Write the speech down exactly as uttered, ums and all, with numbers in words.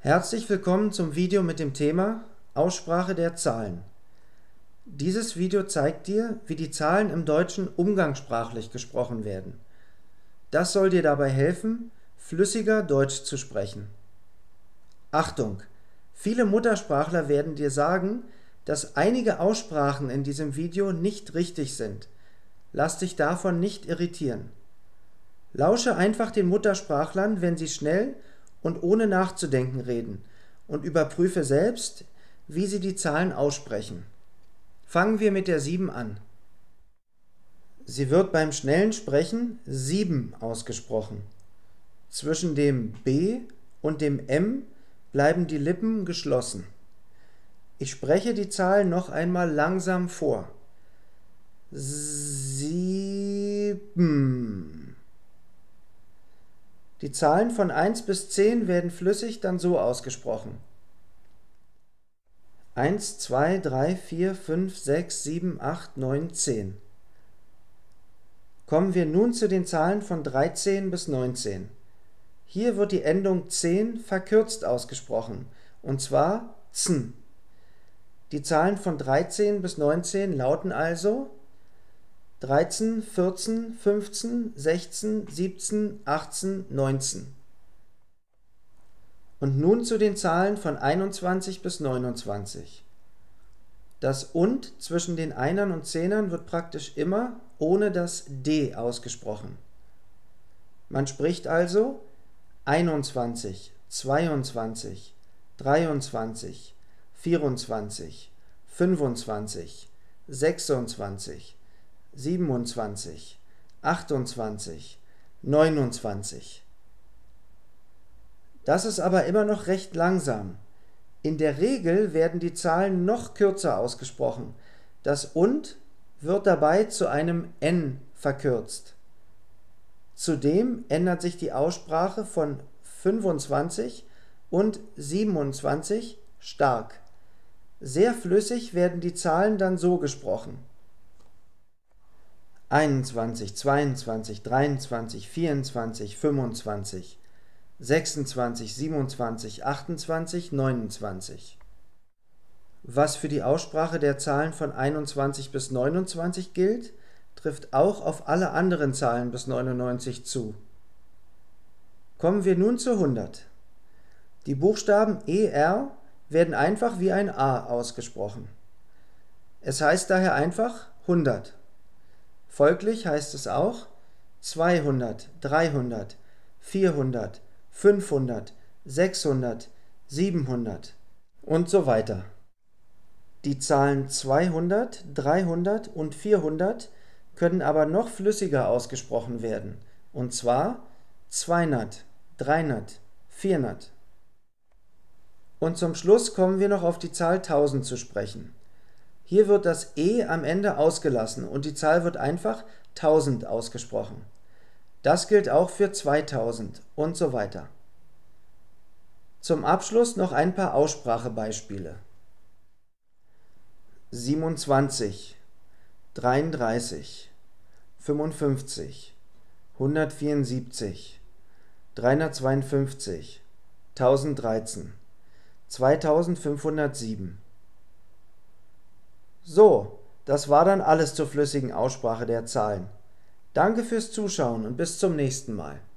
Herzlich willkommen zum Video mit dem Thema Aussprache der Zahlen. Dieses Video zeigt dir, wie die Zahlen im Deutschen umgangssprachlich gesprochen werden. Das soll dir dabei helfen, flüssiger Deutsch zu sprechen. Achtung! Viele Muttersprachler werden dir sagen, dass einige Aussprachen in diesem Video nicht richtig sind. Lass dich davon nicht irritieren. Lausche einfach den Muttersprachlern, wenn sie schnell und ohne nachzudenken reden, und überprüfe selbst, wie sie die Zahlen aussprechen. Fangen wir mit der sieben an. Sie wird beim schnellen Sprechen sieben ausgesprochen. Zwischen dem B und dem M bleiben die Lippen geschlossen. Ich spreche die Zahl noch einmal langsam vor. Sieben. Die Zahlen von eins bis zehn werden flüssig dann so ausgesprochen. eins, zwei, drei, vier, fünf, sechs, sieben, acht, neun, zehn. Kommen wir nun zu den Zahlen von dreizehn bis neunzehn. Hier wird die Endung zehn verkürzt ausgesprochen, und zwar zn. Die Zahlen von dreizehn bis neunzehn lauten also dreizehn, vierzehn, fünfzehn, sechzehn, siebzehn, achtzehn, neunzehn. Und nun zu den Zahlen von einundzwanzig bis neunundzwanzig. Das und zwischen den Einern und Zehnern wird praktisch immer ohne das D ausgesprochen. Man spricht also einundzwanzig, zweiundzwanzig, dreiundzwanzig, vierundzwanzig, fünfundzwanzig, sechsundzwanzig, siebenundzwanzig, achtundzwanzig, neunundzwanzig. Das ist aber immer noch recht langsam. In der Regel werden die Zahlen noch kürzer ausgesprochen. Das und wird dabei zu einem N verkürzt. Zudem ändert sich die Aussprache von fünfundzwanzig und siebenundzwanzig stark. Sehr flüssig werden die Zahlen dann so gesprochen: einundzwanzig, zweiundzwanzig, dreiundzwanzig, vierundzwanzig, fünfundzwanzig, sechsundzwanzig, siebenundzwanzig, achtundzwanzig, neunundzwanzig. Was für die Aussprache der Zahlen von einundzwanzig bis neunundzwanzig gilt, trifft auch auf alle anderen Zahlen bis neunundneunzig zu. Kommen wir nun zu hundert. Die Buchstaben E R werden einfach wie ein A ausgesprochen. Es heißt daher einfach hundert. Folglich heißt es auch zweihundert, dreihundert, vierhundert, fünfhundert, sechshundert, siebenhundert und so weiter. Die Zahlen zweihundert, dreihundert und vierhundert können aber noch flüssiger ausgesprochen werden, und zwar zweihundert, dreihundert, vierhundert. Und zum Schluss kommen wir noch auf die Zahl tausend zu sprechen. Hier wird das E am Ende ausgelassen und die Zahl wird einfach tausend ausgesprochen. Das gilt auch für zweitausend und so weiter. Zum Abschluss noch ein paar Aussprachebeispiele. siebenundzwanzig, dreiunddreißig, fünfundfünfzig, hundertvierundsiebzig, dreihundertzweiundfünfzig, tausenddreizehn, zweitausendfünfhundertsieben. So, das war dann alles zur flüssigen Aussprache der Zahlen. Danke fürs Zuschauen und bis zum nächsten Mal.